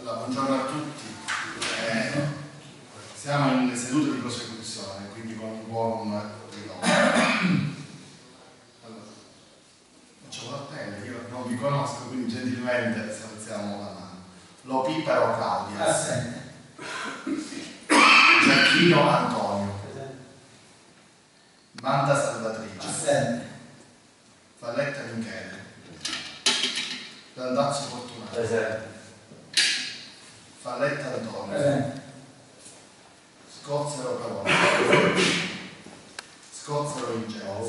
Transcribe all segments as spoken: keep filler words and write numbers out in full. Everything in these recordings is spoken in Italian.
Allora, buongiorno a tutti. Eh, siamo in seduta di prosecuzione, quindi con un quorum ridotto. Allora, facciamo l'appello, io non vi conosco, quindi gentilmente se alziamo la mano. Lo Pipero Claudia. Assente. Giacchino Antonio. Manda Salvatrice. Assente. Valletta Michele. Landazzo Fortunato. Presente. Valletta Antonio. Presente. Scozzero Calore. Scozzero Vincenzo.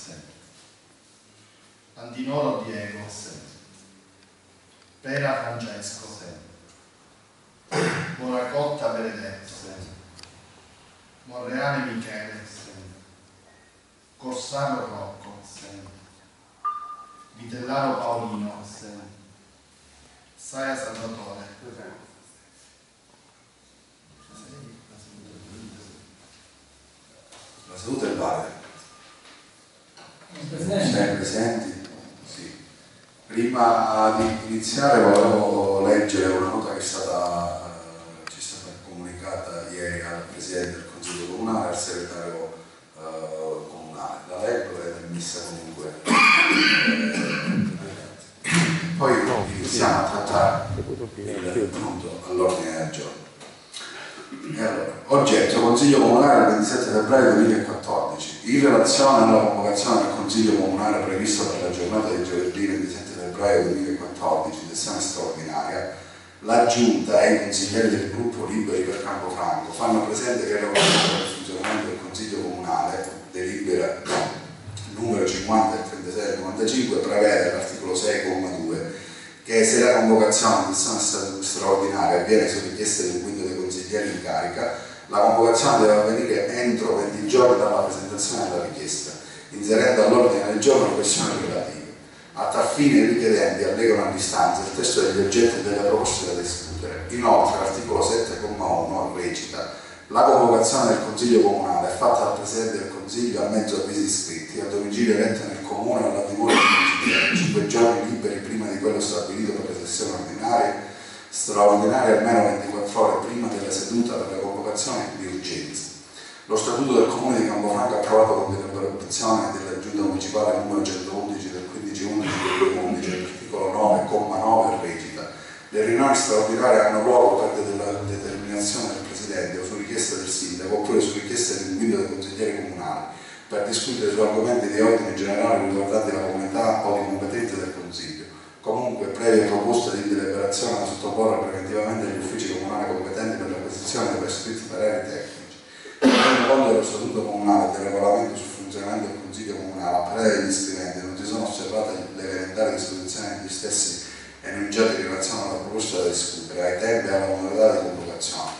Andinoro Diego. Pera Francesco. Buonacotta Benedetto. Monreale Michele. Corsaro Rocco. Vitellaro Paolino. Saia Salvatore. La seduta è valida. Presidente. Siamo presenti? Sì. Prima di iniziare volevo leggere una nota che è stata, eh, ci è stata comunicata ieri al Presidente del Consiglio Comunale e al Segretario eh, Comunale. La leggo ed è messa comunque. Eh, poi iniziamo a trattare il punto all'ordine del giorno. E allora, oggetto Consiglio Comunale il ventisette febbraio duemilaquattordici. In relazione alla convocazione del Consiglio Comunale previsto per la giornata di giovedì ventisette febbraio duemilaquattordici, sessione straordinaria, la Giunta e i consiglieri del gruppo Liberi per Campofranco fanno presente che il regolamento del funzionamento del Consiglio Comunale, delibera numero cinquanta del trentasei del novantacinque, prevede all'articolo sei comma due che se la convocazione di sessione straordinaria avviene su richiesta di un quinto dei consiglieri in carica, la convocazione deve avvenire entro venti giorni dalla presentazione della richiesta, inserendo all'ordine del giorno le questioni relative. A tal fine i richiedenti allegano all'istanza il testo degli oggetti e delle proposte da discutere. Inoltre l'articolo sette comma uno recita: la convocazione del Consiglio Comunale è fatta dal Presidente del Consiglio a mezzo avvisi scritti, a domicilio eletto nel Comune alla dimora dei consiglieri, cinque giorni liberi prima di quello stabilito per le sessioni ordinarie, straordinarie almeno ventiquattro ore prima della seduta per la convocazione di urgenza. Lo Statuto del Comune di Campofranco, approvato con deliberazione della Giunta Municipale numero centoundici del quindici undici duemilaundici, all'articolo nove comma nove recita: le riunioni straordinarie hanno luogo per della determinazione del Presidente o su richiesta del Sindaco oppure su richiesta di un quinto dei consiglieri comunali per discutere su argomenti di ordine generale riguardanti la comunità o di competenza del Consiglio, comunque previa proposta di deliberazione da sottoporre preventivamente agli uffici comunali competenti per l'acquisizione dei prescritti pareri tecnici. Tenendo conto dello Statuto Comunale e del regolamento sul funzionamento del Consiglio Comunale, a parere degli iscriventi non si sono osservate le elementari disposizioni degli stessi enunciati in relazione alla proposta da discutere, ai tempi e alla modalità di convocazione.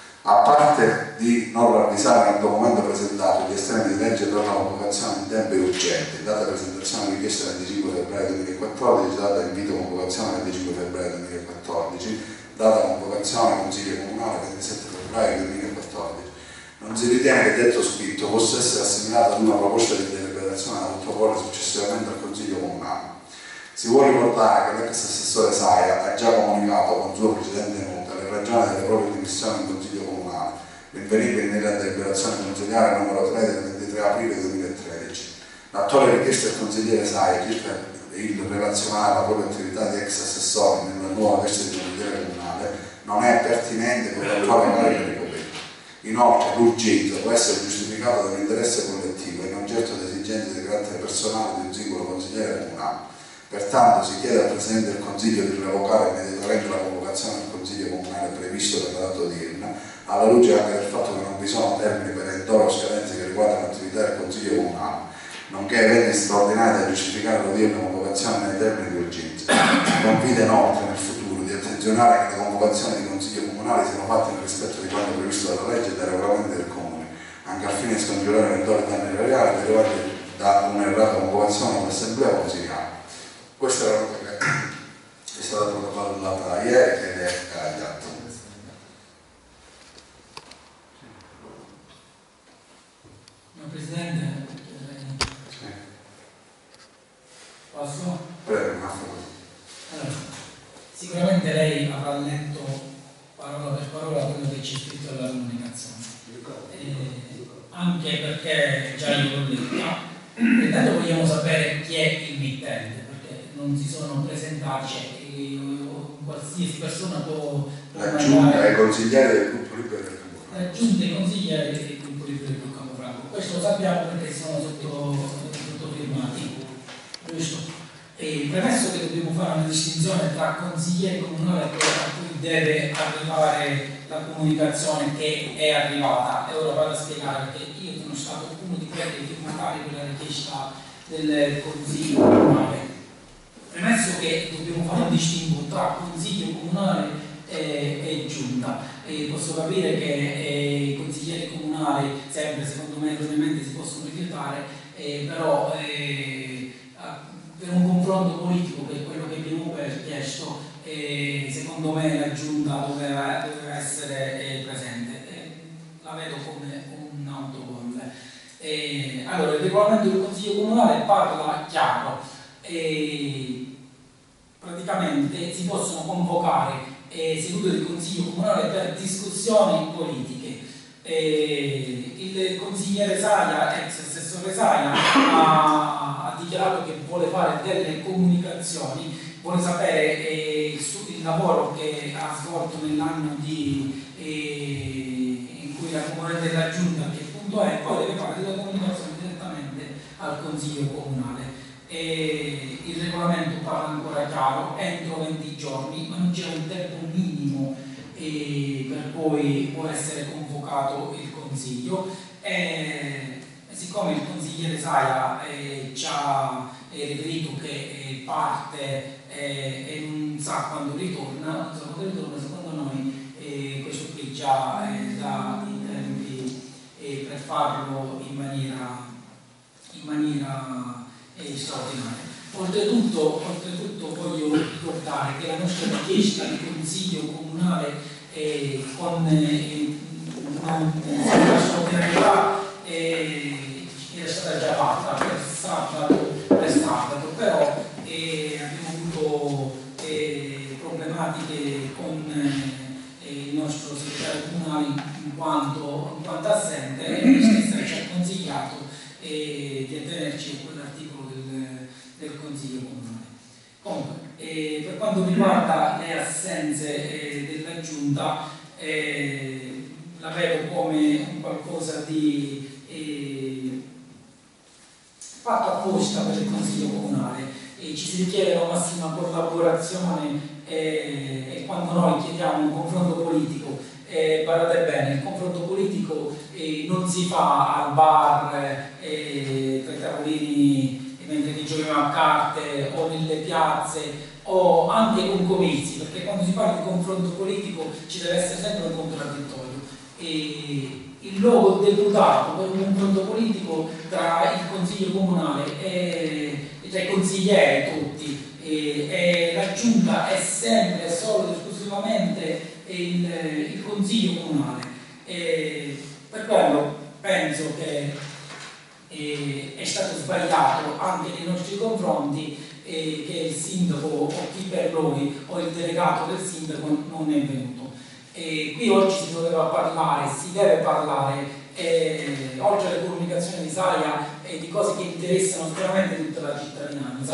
A parte di non ravvisare nel documento presentato gli estremi di legge per la convocazione in tempi urgenti, data presentazione richiesta il venticinque febbraio duemilaquattordici, data invito convocazione il venticinque febbraio duemilaquattordici, data convocazione Consiglio Comunale ventisette febbraio duemilaquattordici, non si ritiene che detto scritto possa essere assimilato ad una proposta di deliberazione da sottoporre successivamente al Consiglio Comunale. Si vuole ricordare che l'ex assessore Saia ha già comunicato con sua precedente nota le ragioni delle proprie dimissioni in Consiglio Comunale, rinvenibili nella deliberazione consiliare numero tre del ventitré aprile duemilatredici. L'attuale richiesta del consigliere Saia circa il relazionare alla propria attività di ex assessore nella nuova veste di consigliere comunale non è pertinente con l'attuale carica ricoperta. Inoltre l'urgenza può essere giustificata da un interesse collettivo e non certo da esigenze di carattere personale di un singolo consigliere comunale. Pertanto si chiede al Presidente del Consiglio di revocare immediatamente la convocazione del Consiglio Comunale previsto per la data odierna, alla luce anche del fatto che non vi sono termini perentori o scadenze che riguardano l'attività del Consiglio Comunale, nonché eventi straordinari da giustificare l'odierna convocazione nei termini di urgenza. Si confida inoltre nel futuro di attenzionare che le convocazioni di Consiglio Comunale siano fatte nel rispetto di quanto previsto dalla legge e dai regolamenti del Comune, anche al fine di scongiurare eventuali danni erariali derivanti da un'errata convocazione dell'Assemblea Consiliare. Questa è la nota che è stata protocollata ieri ed è agli atti. Ma Presidente, eh, Sì. posso? Prego, ma Allora, sicuramente lei avrà letto che c'è scritto nella comunicazione. Eh, anche perché già io l'ho letta, intanto vogliamo sapere chi è il mittente, perché non si sono presentati, cioè, eh, qualsiasi persona può... può la giunta e i consiglieri del gruppo libero del Capofranco. La giunta e i consiglieri del gruppo libero del Capofranco. Questo lo sappiamo perché sono sotto, sotto firmati. Giusto? E premesso che dobbiamo fare una distinzione tra consiglieri comunali a cui deve arrivare la comunicazione che è arrivata, e ora vado a spiegare perché io sono stato uno di quelli firmatari per la richiesta del consiglio comunale. Premesso che dobbiamo fare un distinguo tra consiglio comunale e, e giunta, e posso capire che eh, i consiglieri comunali sempre secondo me erroneamente si possono rifiutare, eh, però eh, per un confronto politico, che è quello che abbiamo chiesto, eh, secondo me la giunta doveva, doveva essere eh, presente. Eh, la vedo come un autogol. Eh, allora, il regolamento del Consiglio Comunale parla chiaro. Eh, praticamente si possono convocare eh, sedute del Consiglio Comunale per discussioni politiche. Eh, il consigliere Saia, ex assessore Saia, ha, ha dichiarato che vuole fare delle comunicazioni, vuole sapere eh, il, su, il lavoro che ha svolto nell'anno di eh, in cui la componente della giunta che punto è, poi deve fare delle comunicazioni direttamente al Consiglio Comunale. E il regolamento parla ancora chiaro, entro venti giorni, ma non c'è un tempo minimo e per cui può essere convocato il Consiglio. E, siccome il consigliere Saia eh, ci ha eh, riferito che eh, parte eh, e non sa quando ritorna, non sa quando ritorna, secondo noi eh, questo qui già eh, dà i tempi eh, per farlo in maniera, in maniera eh, straordinaria. Oltretutto, oltretutto voglio ricordare che la nostra richiesta di consiglio comunale eh, con eh, una straordinarietà eh, era stata già fatta per sabato, per sabato però eh, abbiamo avuto eh, problematiche con eh, il nostro segretario comunale in quanto, in quanto assente, e lui stesso ci ha consigliato eh, di attenerci a quell'articolo del, del Consiglio Comunale. Comunque, eh, per quanto riguarda le assenze eh, della Giunta, eh, la vedo come un qualcosa di eh, fatto apposta per il Consiglio Comunale, e ci si richiede la massima collaborazione eh, e quando noi chiediamo un confronto politico, eh, guardate bene, il confronto politico eh, non si fa al bar eh, tra i tavolini mentre ti giochiamo a carte o nelle piazze o anche con comizi, perché quando si parla di confronto politico ci deve essere sempre un contraddittorio. E il luogo deputato per un confronto politico tra il Consiglio Comunale e, e tra i consiglieri tutti e, e la Giunta è sempre solo ed esclusivamente il, il Consiglio Comunale. E per quello penso che e è stato sbagliato anche nei nostri confronti eh, che il sindaco o chi per lui o il delegato del sindaco non è venuto. E qui oggi si doveva parlare, si deve parlare eh, oltre alle comunicazioni di Saia eh, di cose che interessano veramente tutta la cittadinanza.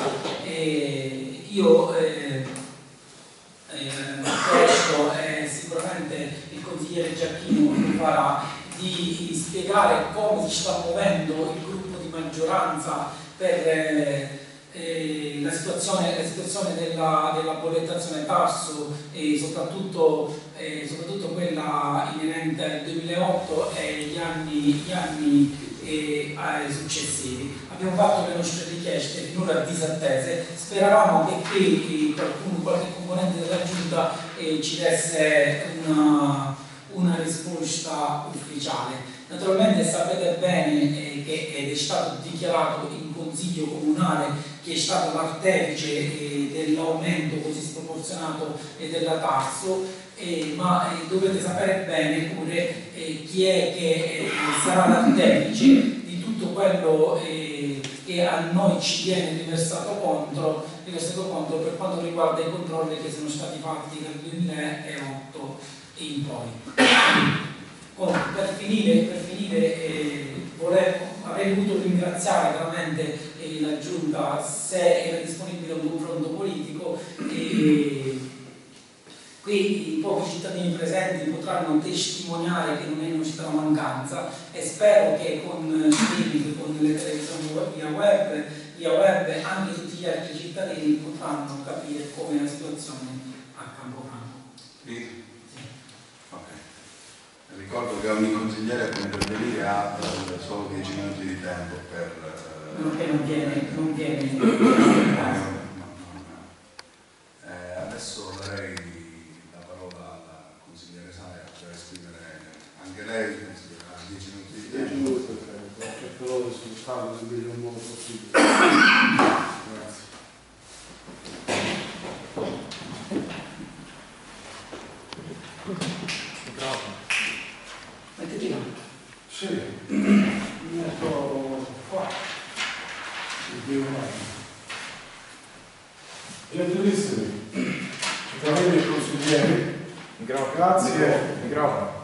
E io eh, eh, questo eh, sicuramente il consigliere Giacchino lo farà, di spiegare come si sta muovendo il gruppo di maggioranza per eh, eh, la situazione, la situazione della, della bollettazione Tarso e soprattutto, eh, soprattutto quella inerente al duemilaotto e gli anni, gli anni eh, successivi. Abbiamo fatto le nostre richieste finora disattese, speravamo che qui qualcuno, qualche componente della Giunta eh, ci desse una una risposta ufficiale. Naturalmente sapete bene eh, che ed è stato dichiarato in Consiglio Comunale che è stato l'artefice eh, dell'aumento così sproporzionato eh, della Tarso, eh, ma eh, dovete sapere bene pure eh, chi è che eh, sarà l'artefice di tutto quello eh, che a noi ci viene riversato contro, riversato contro per quanto riguarda i controlli che sono stati fatti dal duemilaotto in poi. Oh, per finire, per finire eh, vorrei, avrei voluto ringraziare veramente eh, la Giunta se era disponibile a un confronto politico. E qui i pochi cittadini presenti potranno testimoniare che non è una città mancanza, e spero che con streaming, con le televisioni via web, via web anche tutti gli altri cittadini potranno capire come è la situazione a Campofranco. Sì. Ricordo che ogni consigliere per intervenire ha solo dieci minuti di tempo per... Non che non viene, non viene. No, no, no. Eh, adesso darei la parola alla consigliere Saia per esprimere anche lei, ha dieci minuti di tempo. dieci minuti per tempo, cercherò di sfruttarlo nel miglior modo possibile. Grazie. Mettiti là. Sì, metto qua. Gentilissimi, cittadini e consiglieri, grazie. Microfono.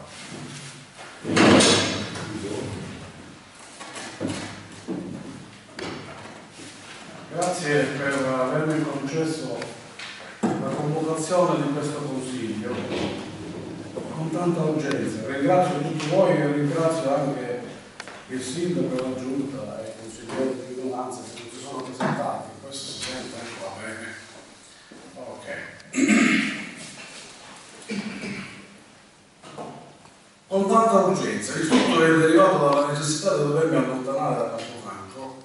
Grazie per avermi concesso la convocazione di questo consiglio con tanta urgenza. Ringrazio tutti voi e ringrazio anche il sindaco, la giunta e i consiglieri di minoranza che non si sono presentati. Questo si sente anche qua bene. Ok. Con tanta urgenza, il tutto è derivato dalla necessità di dovermi allontanare da Campofranco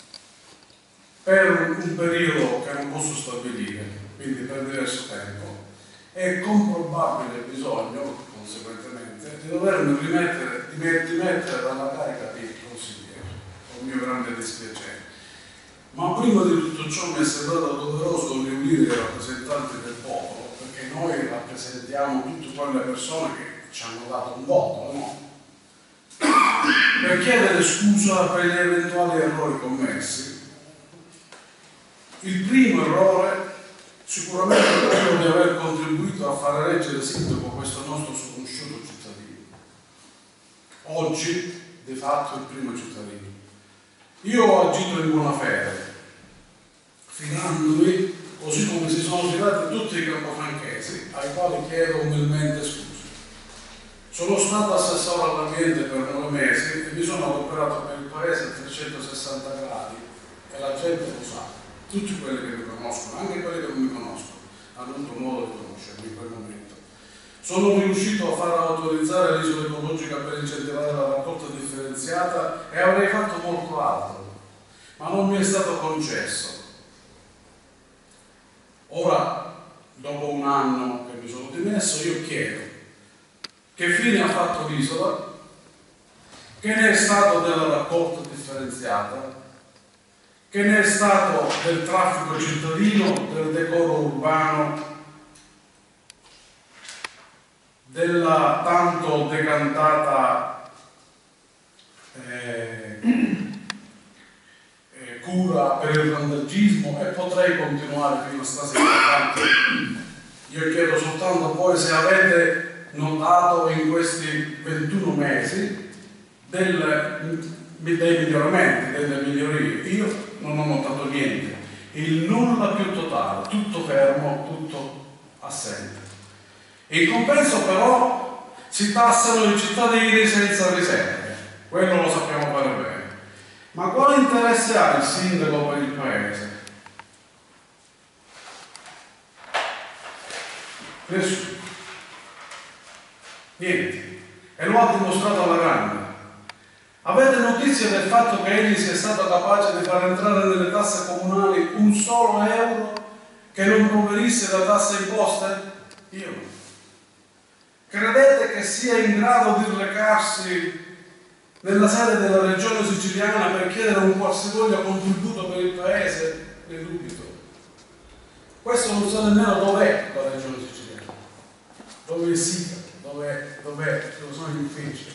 per un periodo che non posso stabilire, quindi per diverso tempo, e con probabile bisogno, conseguentemente, di dovermi rimettere, di mettere dalla carica di consigliere, con mio grande dispiacere. Ma prima di tutto ciò mi è sembrato doveroso riunire i rappresentanti del popolo, perché noi rappresentiamo tutte quelle persone che ci hanno dato un voto, no? Per chiedere scusa per gli eventuali errori commessi. Il primo errore sicuramente è quello di aver contribuito a fare reggere sindaco questo nostro sconosciuto cittadino. Oggi, di fatto, il primo cittadino. Io ho agito in buona fede, fidandomi, così come si sono fidati tutti i campofranchesi, ai quali chiedo umilmente scusa. Sono stato assessore all'ambiente per nove mesi e mi sono adoperato per il paese a trecentosessanta gradi, e la gente lo sa. Tutti quelli che mi conoscono, anche quelli che non mi conoscono, hanno avuto modo di conoscermi in quel momento. Sono riuscito a far autorizzare l'isola ecologica per incentivare la raccolta differenziata e avrei fatto molto altro, ma non mi è stato concesso. Ora, dopo un anno che mi sono dimesso, io chiedo che fine ha fatto l'isola, che ne è stato della raccolta differenziata, che ne è stato del traffico cittadino, del decoro urbano, della tanto decantata eh, eh, cura per il randagismo, e potrei continuare fino a stasera. Io chiedo soltanto a voi se avete notato in questi ventuno mesi del, dei miglioramenti, delle migliorie. Io non ho notato niente, il nulla più totale, tutto fermo, tutto assente. In compenso però si tassano i cittadini senza riserve, quello lo sappiamo bene bene. Ma quale interesse ha il sindaco per il paese? Nessuno. Niente. E lo ha dimostrato alla grande. Avete notizia del fatto che egli sia stato capace di far entrare nelle tasse comunali un solo euro che non provenisse da tasse imposte? Io no. Credete che sia in grado di recarsi nella sede della regione siciliana per chiedere un qualsivoglia contributo per il paese? Ne dubito. Questo non sa nemmeno dov'è la regione siciliana, dove è sita, dove, dove, dove sono gli uffici.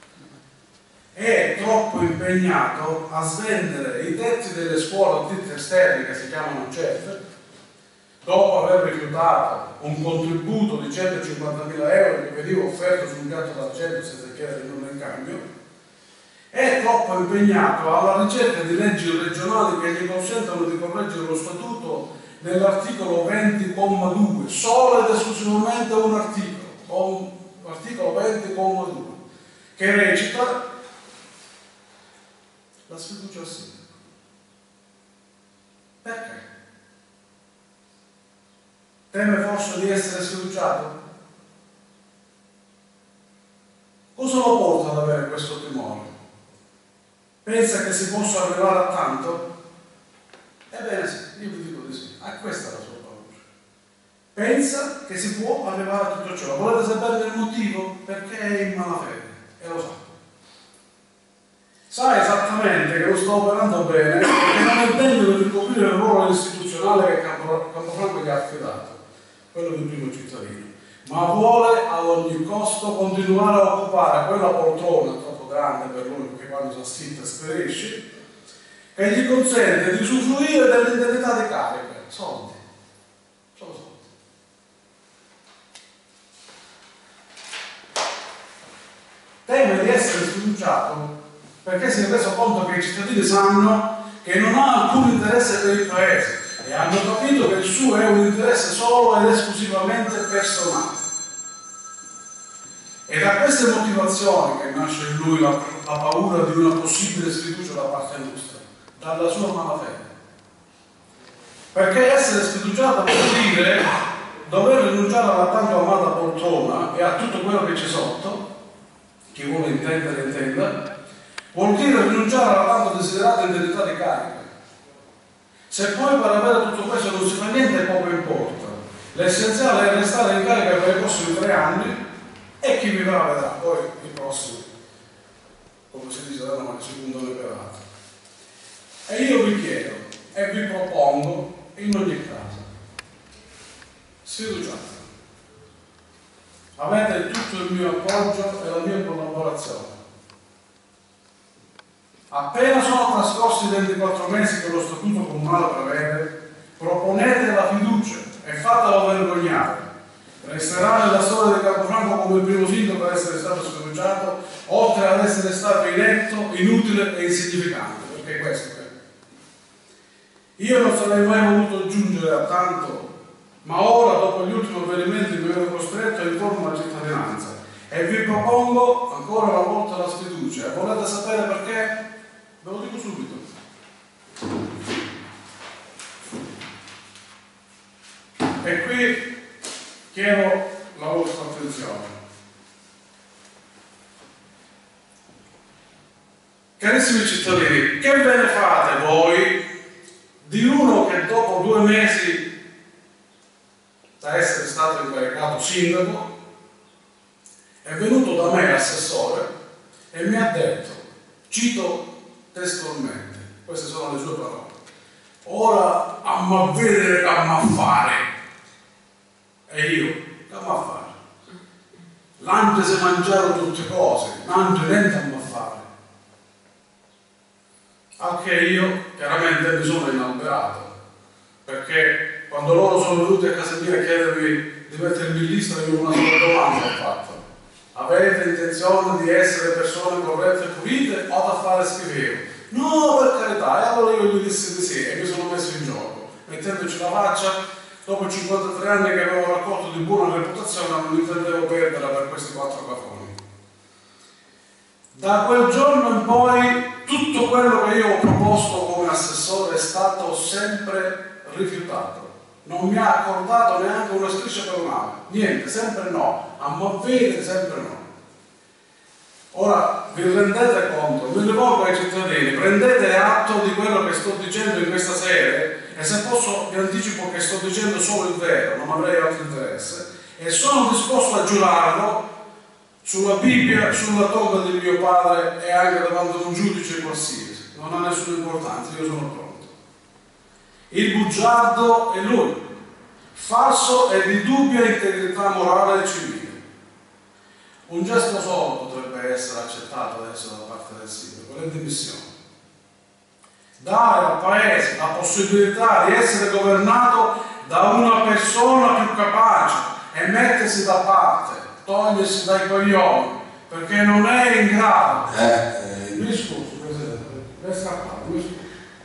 È troppo impegnato a svendere i tetti delle scuole a ditte esterne, che si chiamano C E F, dopo aver rifiutato un contributo di centocinquantamila euro che veniva offerto su un piatto d'argento senza chiedere nulla in cambio, è troppo impegnato alla ricerca di leggi regionali che gli consentano di correggere lo statuto nell'articolo venti comma due, solo ed esclusivamente un articolo, articolo venti comma due, che recita la sfiducia al sindaco. Perché? Teme forse di essere sfiduciato? Cosa lo porta ad avere questo timore? Pensa che si possa arrivare a tanto? Ebbene sì, io vi dico di sì, ah, questa è la sua paura. Pensa che si può arrivare a tutto ciò. Volete sapere il motivo? Perché è in malafede e lo sa. Sa esattamente che lo sta operando bene e che non è degno di ricoprire il ruolo istituzionale che Campofranco gli ha affidato, quello di primo cittadino, ma vuole ad ogni costo continuare a occupare quella poltrona troppo grande per lui, perché quando si assitta sperisce, che gli consente di usufruire dell'indennità di carica, soldi, solo soldi. Teme di essere sfiduciato perché si è reso conto che i cittadini sanno che non ha alcun interesse per il paese e hanno capito che il suo è un interesse solo ed esclusivamente personale. È da queste motivazioni che nasce in lui la, la paura di una possibile sfiducia da parte nostra, dalla sua malafede. Perché essere sfiduciato vuol dire dover rinunciare alla tanto amata poltrona e a tutto quello che c'è sotto, chi vuole intendere intenda, vuol dire rinunciare alla tanto desiderata indennità di carica. Se poi per avere tutto questo non si fa niente, poco importa. L'essenziale è restare in carica per i prossimi tre anni e chi vivrà vedrà, poi i prossimi, come si dice da noi, si punto neperato. E io vi chiedo e vi propongo in ogni caso, sfiduciate. Avete tutto il mio appoggio e la mia collaborazione. Appena sono trascorsi ventiquattro mesi che lo statuto comunale prevede, proponete la fiducia e fatelo vergognare. Resterà nella storia di Campofranco come il primo sindaco per essere stato sfiduciato, oltre ad essere stato inetto, inutile e insignificante, perché questo è. Io non sarei mai voluto giungere a tanto, ma ora, dopo gli ultimi avvenimenti, mi vedo costretto a informo la cittadinanza e vi propongo ancora una volta la sfiducia. E volete sapere perché? Ve lo dico subito. E qui chiedo la vostra attenzione. Carissimi cittadini, che ve ne fate voi di uno che dopo due mesi da essere stato incaricato sindaco è venuto da me assessore e mi ha detto, cito testualmente, queste sono le sue parole: ora a ma vedere, a ma fare. E io, a ma fare? L'ante si mangiarono tutte cose, l'ante niente a ma fare. Anche io chiaramente mi sono inalberato, perché quando loro sono venuti a casa mia a chiedermi di mettermi in lista, io una sola domanda ho fatto: avete intenzione di essere persone corrette e pulite o da fare schifo? No, per carità. E allora io gli dissi di sì e mi sono messo in gioco, mettendoci la faccia. Dopo cinquantatré anni che avevo raccolto di buona reputazione, non intendevo perderla per questi quattro cafoni. Da quel giorno in poi tutto quello che io ho proposto come assessore è stato sempre rifiutato. Non mi ha accordato neanche una striscia per un'ala, niente, sempre no, a movere sempre no. Ora vi rendete conto, mi rivolgo ai cittadini, prendete atto di quello che sto dicendo in questa sede, e se posso vi anticipo che sto dicendo solo il vero, non avrei altro interesse, e sono disposto a giurarlo sulla Bibbia, sulla tomba di mio padre e anche davanti a un giudice qualsiasi. Non ha nessuna importanza, io sono pronto. Il bugiardo è lui, falso e di dubbia integrità morale e civile. Un gesto solo potrebbe essere accettato adesso da parte del sindaco, le dimissioni. Dare al Paese la possibilità di essere governato da una persona più capace e mettersi da parte, togliersi dai coglioni, perché non è in grado. Eh, eh, Mi scusi, Presidente, è scappato, mi scusi.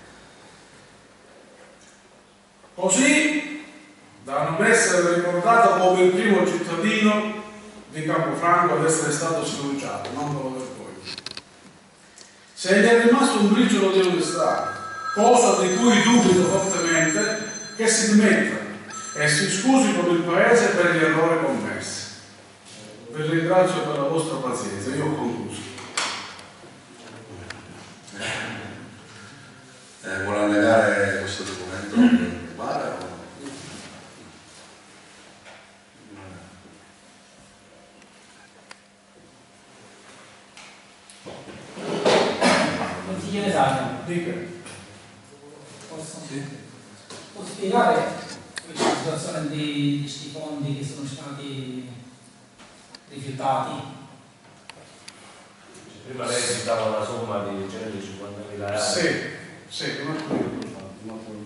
Così da non essere ricordato come il primo cittadino di Campofranco ad essere stato sfiduciato, non ve lo vergogno. Se gli è rimasto un briciolo di onestà, cosa di cui dubito fortemente, che si dimetta e si scusi con il Paese per gli errori commessi. Vi ringrazio per la vostra pazienza, io ho concluso. eh, vuole annegare questo documento? Mi pare o no? Consigliere Sacco, Dica. posso, Sì. posso spiegare questa situazione di questi fondi che sono stati rifiutati? Prima lei citava una somma di centocinquantamila euro. Sì, sì, un attimo, un attimo.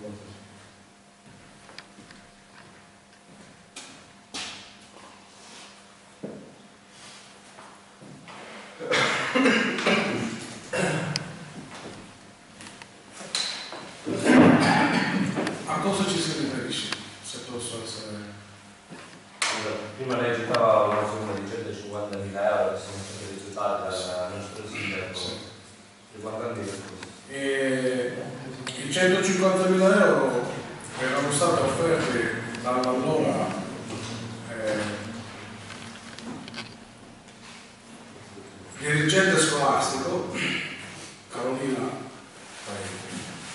A cosa ci si riferisce, se posso essere... Prima lei citava una somma di centocinquantamila euro che sono stati rifiutati dal nostro sindaco. Sì. Riguardanti che cosa? E i centocinquantamila euro erano stati offerti dall'allora eh, dirigente scolastico Carolina Paini,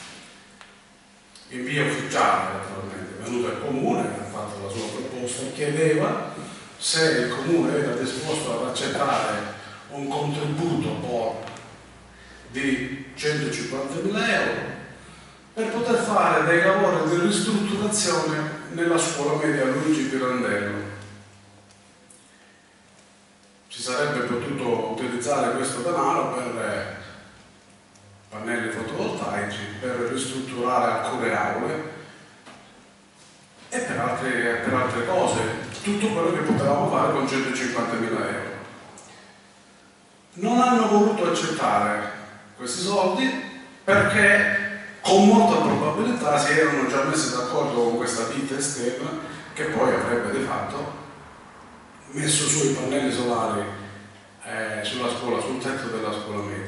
in via ufficiale naturalmente, è venuta al comune, ha fatto la sua proposta e chiedeva se il comune era disposto ad accettare un contributo por di centocinquantamila euro per poter fare dei lavori di ristrutturazione nella scuola media Luigi Pirandello. Si sarebbe potuto utilizzare questo denaro per pannelli fotovoltaici, per ristrutturare alcune aule e per altre, per altre cose, tutto quello che potevamo fare con centocinquantamila euro. Non hanno voluto accettare questi soldi perché con molta probabilità si erano già messi d'accordo con questa ditta esterna che poi avrebbe di fatto messo su i pannelli solari eh, sulla scuola, sul tetto della scuola media.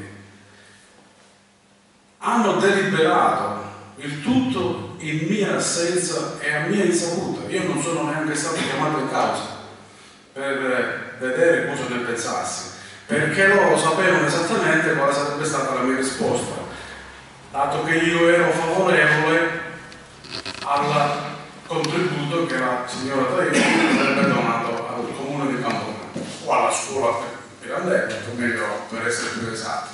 Hanno deliberato il tutto in mia assenza e a mia insaputa. Io non sono neanche stato chiamato in causa per vedere cosa ne pensassi, perché loro sapevano esattamente quale sarebbe stata la mia risposta, dato che io ero favorevole al contributo che la signora Taini avrebbe donato al comune di Campofranco o alla scuola Pirandello, meglio per essere più esatti.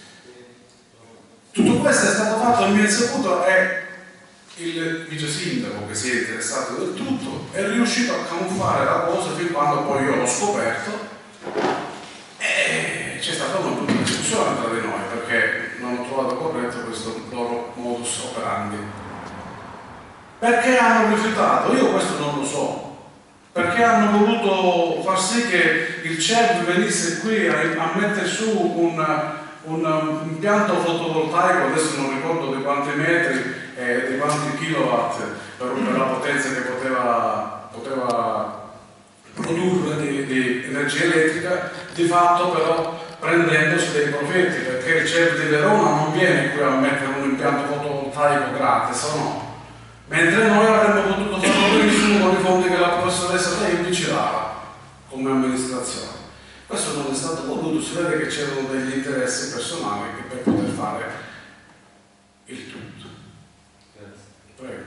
Tutto questo è stato fatto a mia insaputa e il vice sindaco, che si è interessato del tutto, è riuscito a camuffare la cosa fin quando poi io l'ho scoperto e c'è stata una brutta discussione tra di noi perché non ho trovato corretto questo loro modus operandi. Perché hanno rifiutato? Io questo non lo so. Perché hanno voluto far sì che il C E B venisse qui a, a mettere su un, un impianto fotovoltaico, adesso non ricordo di quanti metri e di quanti kilowatt per, per la potenza che poteva, poteva produrre di, di energia elettrica, di fatto però prendendosi dei profitti, perché il C E B di Verona non viene qui a mettere un impianto fotovoltaico gratis, o no? Mentre noi avremmo potuto farlo benissimo con i fondi che la professoressa Taini ci dava come amministrazione. Questo non è stato voluto, si vede che c'erano degli interessi personali che per poter fare il tutto. Prego.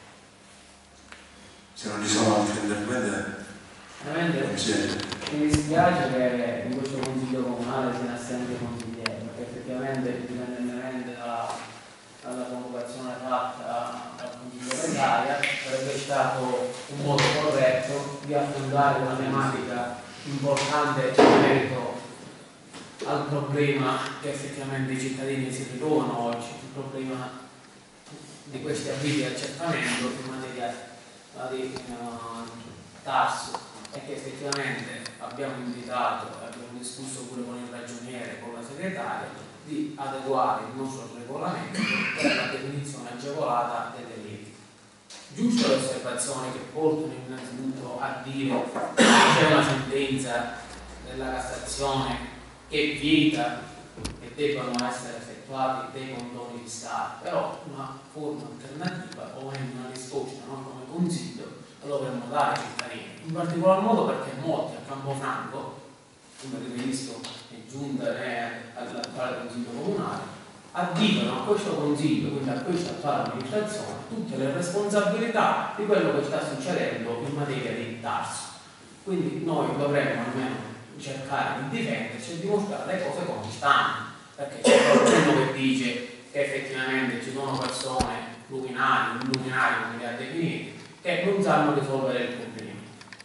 Se non ci sono altri interventi, Veramente mi dispiace che in questo consiglio comunale siano assenti consiglieri, perché effettivamente indipendentemente dalla, dalla convocazione fatta dal consigliere Gaia sarebbe stato un modo corretto di affrontare una tematica importante in merito al problema che effettivamente i cittadini si ritrovano oggi, il problema di questi avvisi di accertamento in materia di uh, Tarso è che effettivamente abbiamo invitato, abbiamo discusso pure con il ragioniere, con la segretaria, di adeguare il nostro regolamento per la definizione agevolata delle liti. Giusto le osservazioni che portano innanzitutto a dire che c'è una sentenza della Cassazione che vieta che debbano essere effettuati dei condoni fiscali, però una forma alternativa o una risposta noi come Consiglio lo dovremmo dare ai cittadini, in particolar modo perché molti a Campofranco, come riferisco in giunta e all'attuale Consiglio Comunale, addicono a questo Consiglio, quindi a questa attuale amministrazione, tutte le responsabilità di quello che sta succedendo in materia di Tarso. Quindi noi dovremmo almeno cercare di difenderci e dimostrare le cose come stanno, perché c'è qualcuno che dice che effettivamente ci sono persone luminari, luminari come li ha definiti, che non sanno risolvere il problema.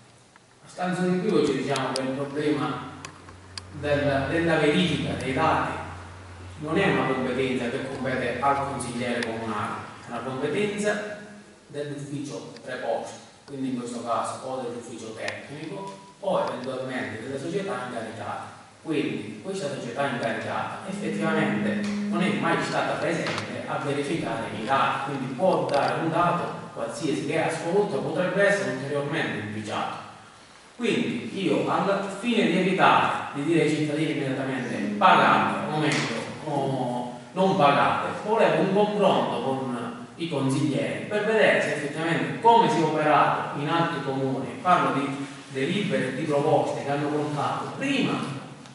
A stanza di qui ci diciamo che il problema del, della verifica dei dati non è una competenza che compete al consigliere comunale, è una competenza dell'ufficio preposto, quindi in questo caso o dell'ufficio tecnico o eventualmente delle società incaricate. Quindi questa società incaricata effettivamente non è mai stata presente a verificare i dati, quindi può dare un dato qualsiasi che a sua volta potrebbe essere ulteriormente inficiato. Quindi io, al fine di evitare di dire ai cittadini immediatamente pagate o meglio o non pagate, volevo un confronto con i consiglieri per vedere se effettivamente come si è operato in altri comuni, parlo di delibere e di proposte che hanno portato prima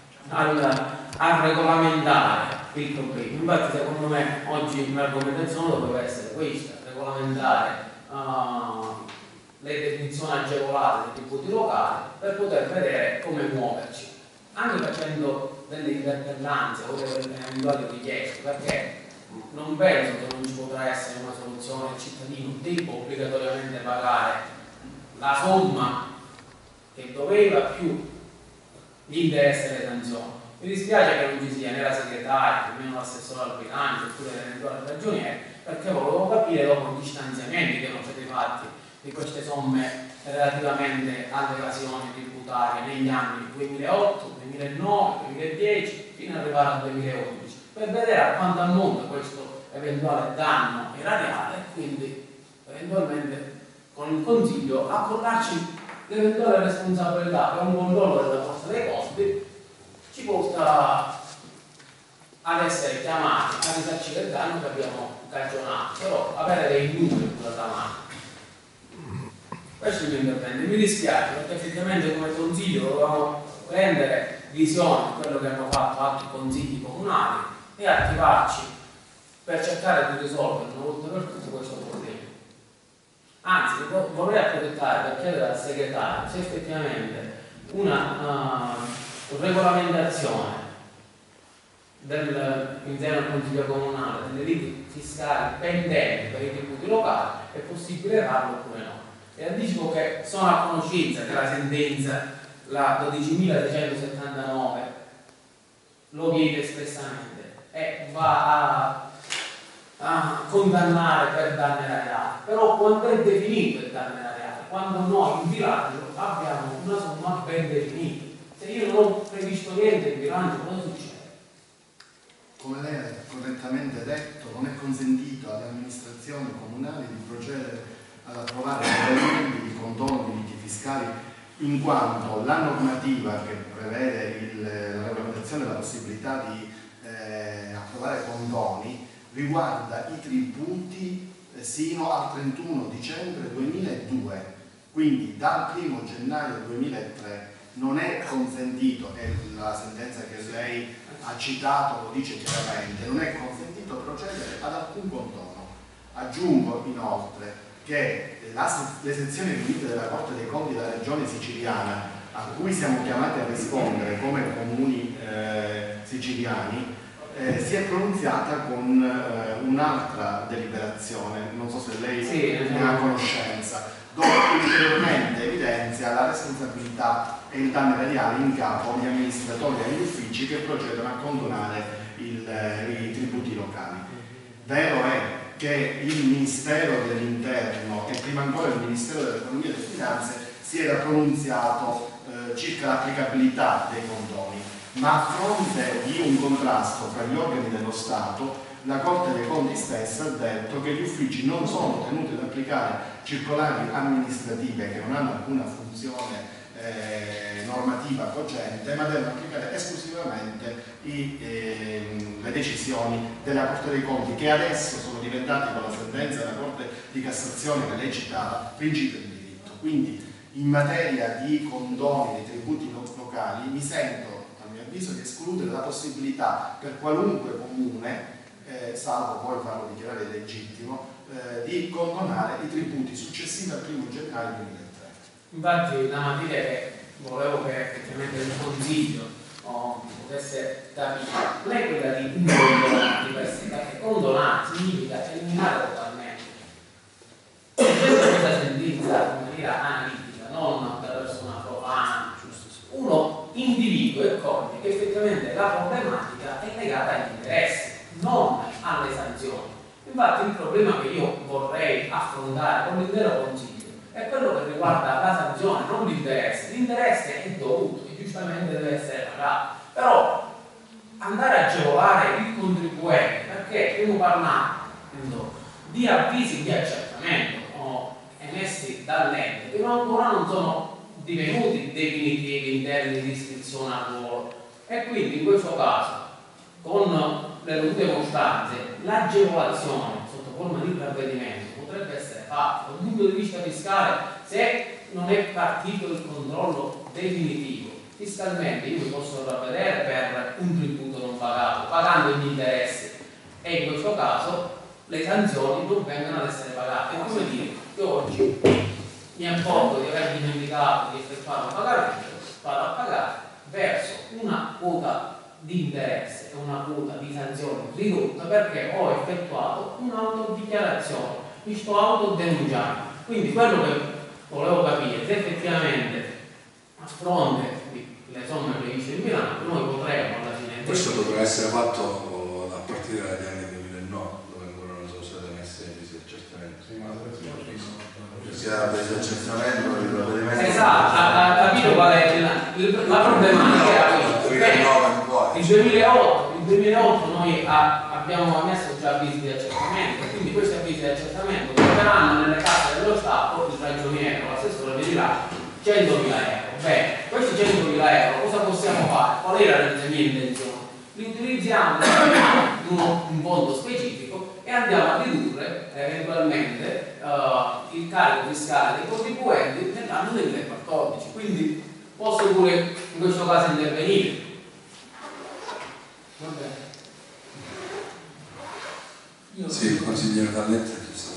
al, a regolamentare il problema. Infatti secondo me oggi l'argomentazione doveva essere questa, regolamentare uh, le definizioni agevolate dei tributi locali per poter vedere come muoverci, anche facendo delle interpellanze o delle eventuali richieste, perché non penso che non ci potrà essere una soluzione, il cittadino debba obbligatoriamente pagare la somma che doveva più gli interessi e le sanzioni. Mi dispiace che non ci sia né la segretaria, nemmeno l'assessore al bilancio, oppure l'eventuale ragioniere, perché volevo capire dopo gli stanziamenti che erano stati fatti di queste somme relativamente alle evasioni tributarie negli anni duemilaotto, duemilanove, duemiladieci fino ad arrivare al duemilaundici, per vedere a quanto ammonta questo eventuale danno erariale e quindi eventualmente con il Consiglio accordarci l'eventuale responsabilità per un controllo della forza dei costi ci porta ad essere chiamati a risarcire il danno che abbiamo cagionato, però avere dei numeri sulla mano. Questo è il mio intervento. Mi dispiace perché effettivamente come Consiglio dovevamo prendere visione di quello che hanno fatto altri consigli comunali e attivarci per cercare di risolvere una volta per tutte questo problema. Anzi, vorrei approfittare per chiedere al segretario se effettivamente una uh, regolamentazione dell'intero del Consiglio Comunale delle liti fiscali pendenti per i tributi locali è possibile farlo oppure no. E anticipo che sono a conoscenza della sentenza, la dodicimilaseicentosettantanove lo vieta espressamente e va a, a condannare per danno erariale. Però quando è definito il danno erariale, quando noi in bilancio abbiamo una somma ben definita, se io non ho previsto niente in bilancio cosa succede? Come lei ha correttamente detto, non è consentito alle amministrazioni comunali di procedere ad approvare regolamenti di condono di liti fiscali, in quanto la normativa che prevede il, la regolamentazione della possibilità di eh, approvare condoni riguarda i tributi eh, sino al trentuno dicembre duemiladue, quindi dal primo gennaio duemilatré non è consentito, e la sentenza che lei ha citato lo dice chiaramente, non è consentito procedere ad alcun condono. Aggiungo inoltre che la, le sezioni riunite della Corte dei Conti della Regione Siciliana, a cui siamo chiamati a rispondere come comuni eh, siciliani, eh, si è pronunziata con eh, un'altra deliberazione, non so se lei sì, ne ha conoscenza, dove ulteriormente evidenzia la responsabilità e il danno erariale in capo agli amministratori e agli uffici che procedono a condonare il, eh, i tributi locali. Vero è che che il Ministero dell'Interno e prima ancora il Ministero dell'Economia e delle Finanze si era pronunziato eh, circa l'applicabilità dei condoni, ma a fronte di un contrasto tra gli organi dello Stato la Corte dei Conti stessa ha detto che gli uffici non sono tenuti ad applicare circolari amministrative che non hanno alcuna funzione eh, normativa cogente, ma devono applicare esclusivamente i, eh, le decisioni della Corte dei Conti, che adesso sono diventate, con la sentenza della Corte di Cassazione che lei citava, principio di diritto. Quindi in materia di condoni dei tributi locali mi sento, a mio avviso, di escludere la possibilità per qualunque comune, Eh, salvo poi farlo dichiarare legittimo, eh, di condonare i tributi successivi al primo gennaio duemilatré. Infatti la mattina che volevo che effettivamente il Consiglio oh, potesse capire, non è quella di un condonare di questi, perché condonare significa eliminare totalmente. Questa si utilizza in maniera analitica, non attraverso una profana. Uno individua e coglie che effettivamente la problematica è legata agli interessi, non alle sanzioni. Infatti il problema che io vorrei affrontare con l'intero Consiglio è quello che riguarda la sanzione, non l'interesse. L'interesse è dovuto e giustamente deve essere pagato, però andare a agevolare il contribuente, perché stiamo parlando di avvisi di accertamento oh, emessi dall'ente che ancora non sono divenuti definitivi in termini di iscrizione al ruolo, e quindi in questo caso con le dovute costanze l'agevolazione sotto forma di provvedimento potrebbe essere fatta. Dal punto di vista fiscale, se non è partito il controllo definitivo fiscalmente, io mi posso ravvedere per un tributo non pagato pagando gli interessi, e in questo caso le sanzioni non vengono ad essere pagate. È come dire, io oggi mi accorgo di aver dimenticato di effettuare un pagamento, vado a pagare verso una quota di interesse e una quota di sanzione ridotta perché ho effettuato un'autodichiarazione, mi sto autodenunciando. Quindi quello che volevo capire, se effettivamente a fronte delle somme previste in bilancio noi potremo alla fine... Questo dovrà essere fatto a partire dagli anni duemilanove, dove ancora non sono state messe in accertamento. Si ha preso accertamento, il provvedimento... Esatto, ha capito qual è la, la problematica era questa. Il duemilaotto, il duemilaotto noi ha, abbiamo emesso già avvisi di accertamento, quindi questi avvisi di accertamento troveranno nelle casse dello Stato, il ragioniero, l'assessore vi dirà centomila euro. Bene, questi centomila euro cosa possiamo fare? Qual era la mia intenzione? Li utilizziamo in un fondo specifico e andiamo a ridurre eventualmente uh, il carico fiscale dei contribuenti nell'anno duemilaquattordici, quindi posso pure in questo caso intervenire. Io sì, il consigliere Dalletta.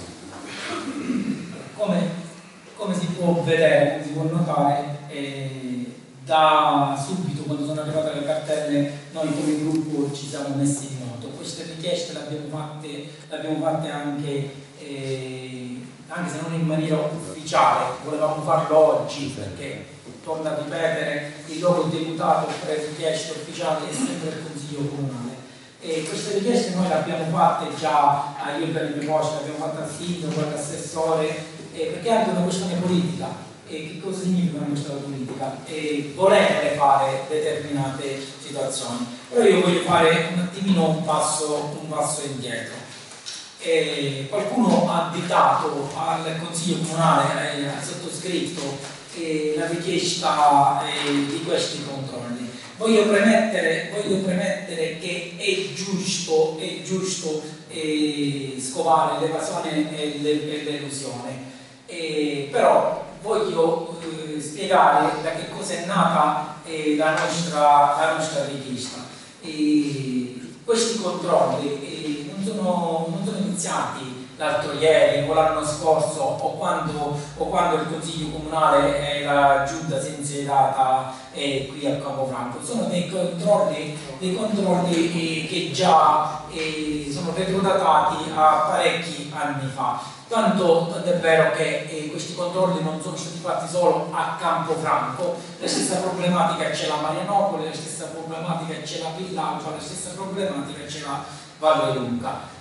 come, come si può vedere, come si può notare, eh, da subito quando sono arrivate le cartelle noi come gruppo ci siamo messi in moto. Queste richieste le abbiamo fatte, le abbiamo fatte anche, eh, anche se non in maniera ufficiale, volevamo farlo oggi perché, torno a ripetere, il loro deputato per richieste ufficiali è sempre il Consiglio Comunale. E queste richieste noi le abbiamo fatte già agli organi preposti, le abbiamo fatte al sindaco, all'assessore, eh, perché è anche una questione politica. E che cosa significa una questione politica? E volere fare determinate situazioni. Però io voglio fare un attimino un passo, un passo indietro. E qualcuno ha additato al Consiglio Comunale, eh, al sottoscritto, eh, la richiesta eh, di questi controlli. Voglio premettere, voglio premettere che è giusto, è giusto eh, scovare l'evasione e l'elusione, eh, però voglio eh, spiegare da che cosa è nata eh, la, nostra, la nostra richiesta. Eh, questi controlli eh, non, sono, non sono iniziati l'altro ieri o l'anno scorso o quando, o quando il Consiglio Comunale e la Giunta si è insediata eh, qui a Capofranco. Sono dei controlli, dei controlli eh, che già eh, sono retrodatati a parecchi anni fa. Tanto è vero che eh, questi controlli non sono stati fatti solo a Campofranco, la stessa problematica c'è la Marianopoli, la stessa problematica c'è la Villaggio, la stessa problematica c'è la Valle Lunga.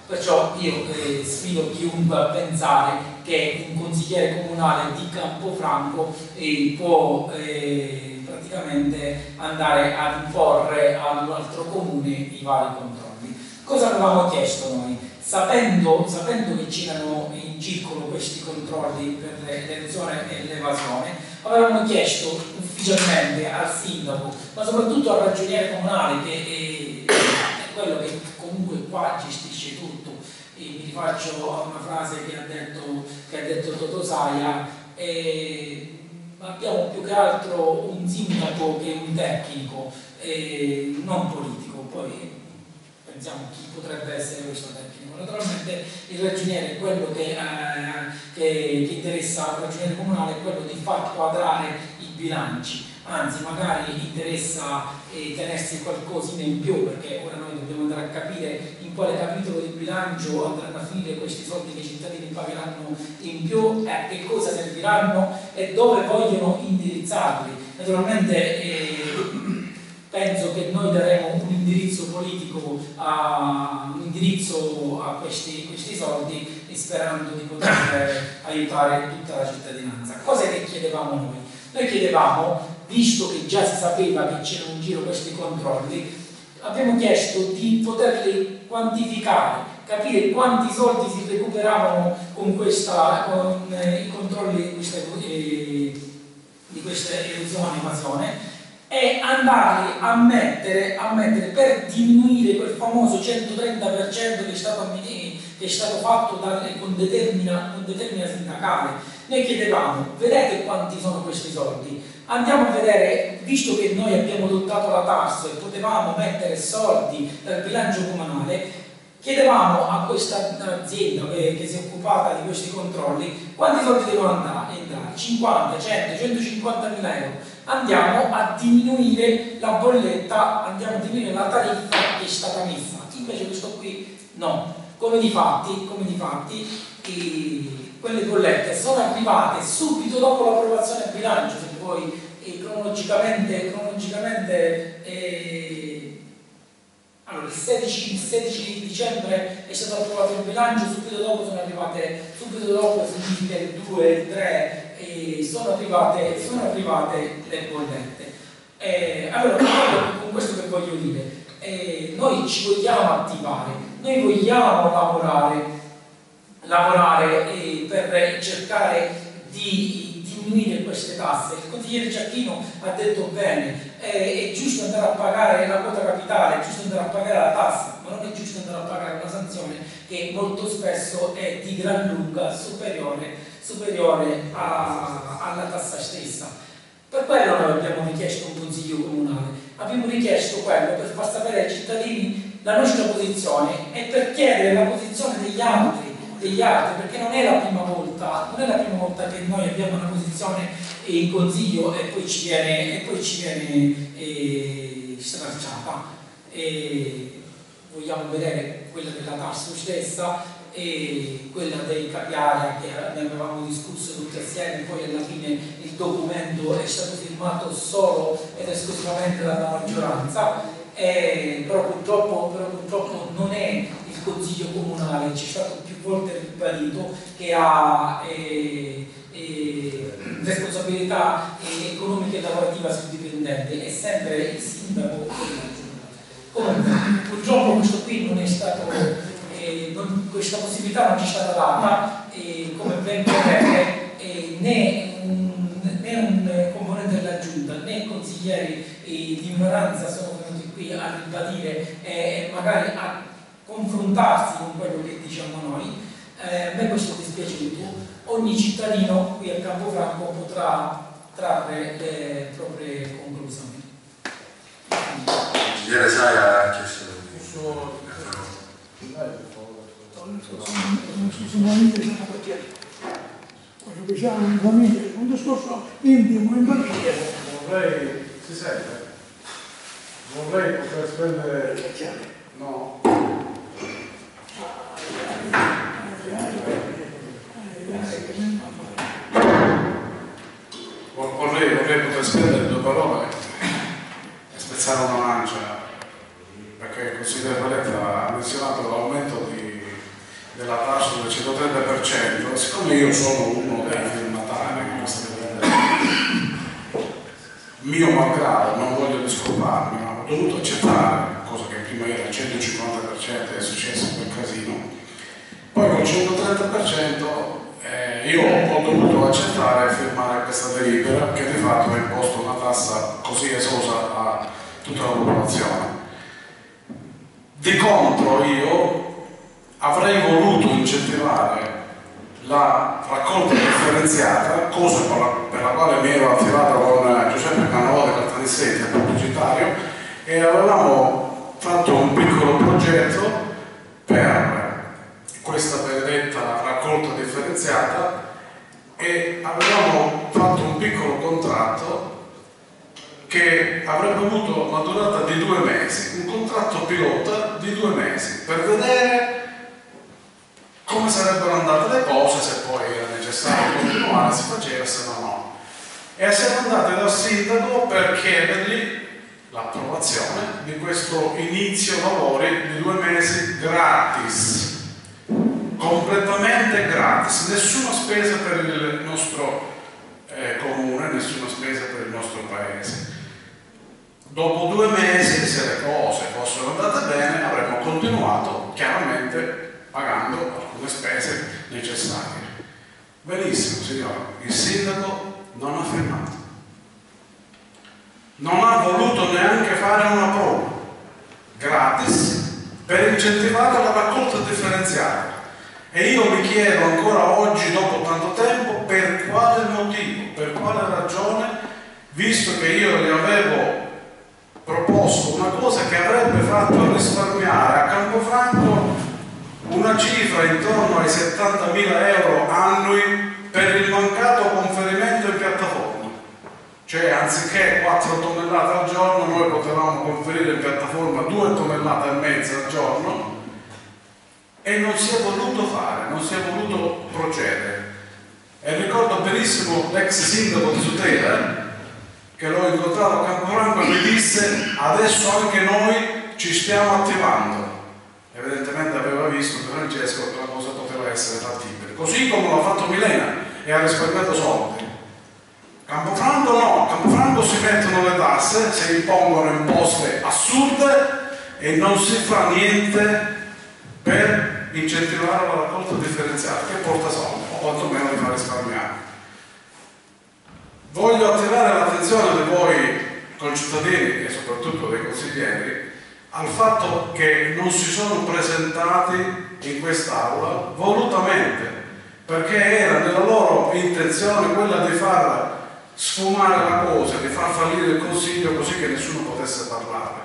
Perciò io eh, sfido chiunque a pensare che un consigliere comunale di Campofranco eh, può eh, praticamente andare ad imporre all'altro comune i vari controlli. Cosa avevamo chiesto noi? Sapendo, sapendo che c'erano in circolo questi controlli per l'elusione e l'evasione, avevamo chiesto ufficialmente al sindaco, ma soprattutto al ragioniere comunale, che è, è quello che comunque qua gestisce tutto. E mi rifaccio a una frase che ha detto, che ha detto Totò Saia, e abbiamo più che altro un sindaco che un tecnico, e non politico. Poi pensiamo chi potrebbe essere questo tecnico. Naturalmente il ragioniere è quello che, eh, che, che interessa al ragioniere comunale, è quello di far quadrare i bilanci, anzi magari interessa eh, tenersi qualcosina in più, perché ora noi dobbiamo andare a capire in quale capitolo di bilancio andranno a finire questi soldi che i cittadini pagheranno in più, a che cosa serviranno e dove vogliono indirizzarli. Naturalmente eh, penso che noi daremo un indirizzo politico a, un indirizzo a questi, questi soldi, sperando di poter aiutare tutta la cittadinanza. Cosa che chiedevamo noi? Noi chiedevamo, visto che già si sapeva che c'erano in giro questi controlli, abbiamo chiesto di poterli quantificare, capire quanti soldi si recuperavano con, questa, con eh, i controlli di questa, eh, di questa elusione e evasione, e andare a mettere, a mettere per diminuire quel famoso centotrenta per cento che è stato, che è stato fatto da, con, determina, con determina sindacale. Noi chiedevamo, vedete quanti sono questi soldi? Andiamo a vedere, visto che noi abbiamo adottato la Tasso e potevamo mettere soldi dal bilancio comunale, chiedevamo a questa azienda che, che si è occupata di questi controlli quanti soldi devono andare, entrare, cinquanta, cento, centocinquanta mila euro. Andiamo a diminuire la bolletta, andiamo a diminuire la tariffa che è stata messa. Invece questo qui no. Come di fatti, come di fatti eh, quelle bollette sono arrivate subito dopo l'approvazione del bilancio, se poi eh, cronologicamente, cronologicamente eh, allora, il sedici, il sedici di dicembre è stato approvato il bilancio, subito dopo sono arrivate, subito dopo significa il due, il tre, e sono arrivate, sono arrivate le bollette. Eh, allora, con questo che voglio dire, eh, noi ci vogliamo attivare, noi vogliamo lavorare, lavorare eh, per cercare di diminuire queste tasse. Il consigliere Giacchino ha detto bene, eh, è giusto andare a pagare la quota capitale, è giusto andare a pagare la tassa, ma non è giusto andare a pagare una sanzione che molto spesso è di gran lunga superiore, superiore a, alla tassa stessa. Per quello noi abbiamo richiesto un consiglio comunale, abbiamo richiesto quello per far sapere ai cittadini la nostra posizione e per chiedere la posizione degli altri, degli altri, perché non è la prima volta, non è la prima volta che noi abbiamo una posizione in consiglio e poi ci viene, e poi ci viene eh, stracciata. E vogliamo vedere quella della Tasso stessa e quella dei capi area che ne avevamo discusso tutti assieme, poi alla fine il documento è stato firmato solo ed esclusivamente dalla maggioranza, eh, però, purtroppo, però purtroppo non è il consiglio comunale, ci è stato più volte ribadito che ha eh, eh, responsabilità eh, economica e lavorativa sul dipendente, è sempre il sindaco della giunta. Comunque purtroppo questo qui non è stato Eh, non, questa possibilità non ci è stata data, eh, come ben potete, eh, né, un, né un componente della giunta né consiglieri eh, di minoranza sono venuti qui a ribadire e eh, magari a confrontarsi con quello che diciamo noi. Eh, a me questo è dispiaciuto. Ogni cittadino qui a Campofranco potrà trarre le proprie conclusioni. Consigliere Saia ha chiesto esclusivamente sono quartieri. Quello che c'è in famiglia, un discorso intimo, in famiglia. Vorrei, si sente? Vorrei poter spendere. No. Vorrei, vorrei poter spendere due parole e spezzare una lancia, perché il consigliere Valetta ha menzionato l'aumento di siccome io sono uno dei firmatari di questa delibera, mio malgrado, non voglio discolparmi, ma ho dovuto accettare, cosa che prima era il centocinquanta per cento e è successo quel casino, poi con il centotrenta per cento eh, io ho dovuto accettare e firmare questa delibera che di fatto ha imposto una tassa così esosa a tutta la popolazione. Di contro io avrei voluto incentivare la raccolta differenziata, cosa per la, per la quale mi ero attivato con Giuseppe Cannavò del Caltanissette, pubblicitario, e avevamo fatto un piccolo progetto per questa benedetta raccolta differenziata e avevamo fatto un piccolo contratto che avrebbe avuto una durata di due mesi, un contratto pilota di due mesi, per vedere come sarebbero andate le cose, se poi era necessario continuare, si faceva, se no no. E siamo andati dal sindaco per chiedergli l'approvazione di questo inizio lavori di due mesi gratis, completamente gratis, nessuna spesa per il nostro eh, comune, nessuna spesa per il nostro paese. Dopo due mesi, se le cose fossero andate bene, avremmo continuato chiaramente pagando alcune spese necessarie. Benissimo, signore, il sindaco non ha firmato, non ha voluto neanche fare una prova gratis per incentivare la raccolta differenziata. E io mi chiedo ancora oggi, dopo tanto tempo, per quale motivo, per quale ragione, visto che io gli avevo proposto una cosa che avrebbe fatto risparmiare a Campofranco una cifra intorno ai settantamila euro annui per il mancato conferimento in piattaforma. Cioè, anziché quattro tonnellate al giorno, noi potevamo conferire in piattaforma due tonnellate e mezza al giorno, e non si è voluto fare, non si è voluto procedere. E ricordo benissimo l'ex sindaco di Sutera, che l'ho incontrato a Campofranco e mi disse: adesso anche noi ci stiamo attivando. Evidentemente aveva visto che Francesco che la cosa poteva essere fattibile, così come l'ha fatto Milena e ha risparmiato soldi. Campofranco no, Campofranco si mettono le tasse, si impongono imposte assurde e non si fa niente per incentivare la raccolta differenziata, che porta soldi, o quantomeno li fa risparmiare. Voglio attirare l'attenzione di voi concittadini e soprattutto dei consiglieri al fatto che non si sono presentati in quest'aula volutamente, perché era nella loro intenzione quella di far sfumare la cosa, di far fallire il Consiglio così che nessuno potesse parlare.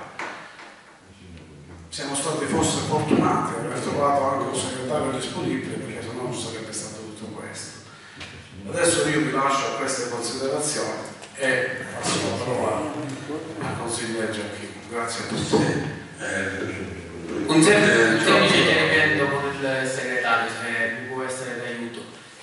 Siamo stati forse fortunati di aver trovato anche un segretario disponibile, perché sennò non sarebbe stato tutto questo. Adesso io vi lascio a queste considerazioni e passo la parola al consigliere Giacchino. Grazie a tutti. Un semplice chiarimento con il segretario, se mi può essere d'aiuto.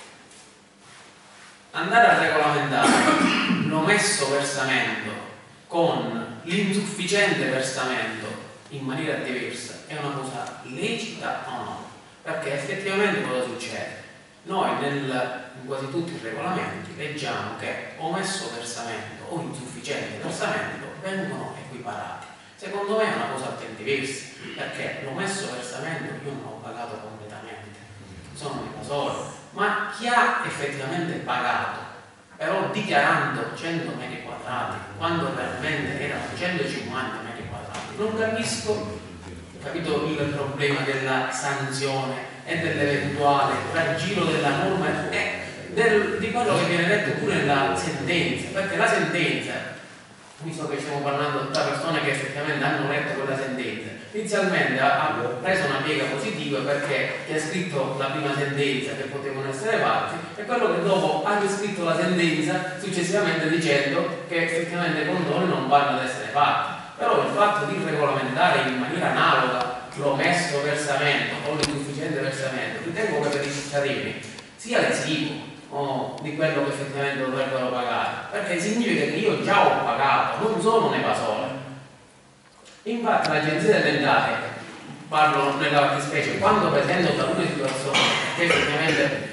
Andare a regolamentare l'omesso versamento con l'insufficiente versamento in maniera diversa è una cosa lecita o no? Perché effettivamente cosa succede? Noi nel, in quasi tutti i regolamenti leggiamo che omesso versamento o insufficiente versamento vengono equiparati. Secondo me è una cosa ben diversa, perché l'omesso versamento io non ho pagato completamente, sono evasore, ma chi ha effettivamente pagato, però dichiarando cento metri quadrati, quando realmente erano centocinquanta metri quadrati, non capisco, capito, il problema della sanzione e dell'eventuale raggiro della norma e del, di quello che viene detto pure nella sentenza, perché la sentenza, visto che stiamo parlando da persone che effettivamente hanno letto quella sentenza, inizialmente ha, ha preso una piega positiva perché chi ha scritto la prima sentenza che potevano essere fatti e quello che dopo ha riscritto la sentenza successivamente dicendo che effettivamente i condoni non vanno ad essere fatti. Però il fatto di regolamentare in maniera analoga l'omesso versamento o l'insufficiente versamento ritengo che per i cittadini sia lesivo o di quello che effettivamente dovrebbero pagare, perché significa che io già ho pagato, non sono un evasore. Infatti l'agenzia delle entrate, parlo nella fattispecie, quando presento talune situazioni che effettivamente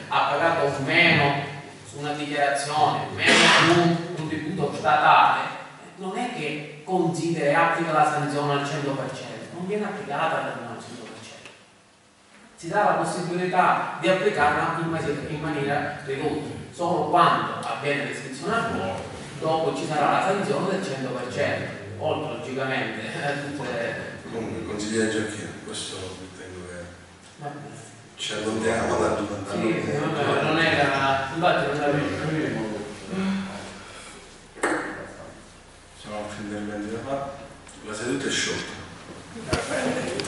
ha pagato meno su una dichiarazione, meno su un contributo statale, non è che considera e applica la sanzione al cento per cento, non viene applicata al cento per cento. Si dà la possibilità di applicarla in maniera, in maniera ridotta, solo quando avviene l'iscrizione al volo, dopo ci sarà la sanzione del cento per cento, oltre logicamente a tutte le... Comunque, consigliere Giacchino, questo ritengo che ci allontaniamo da tutto. Sì, sì, vabbè, non era... infatti non era... Sono altri interventi da fare. La seduta è sciolta.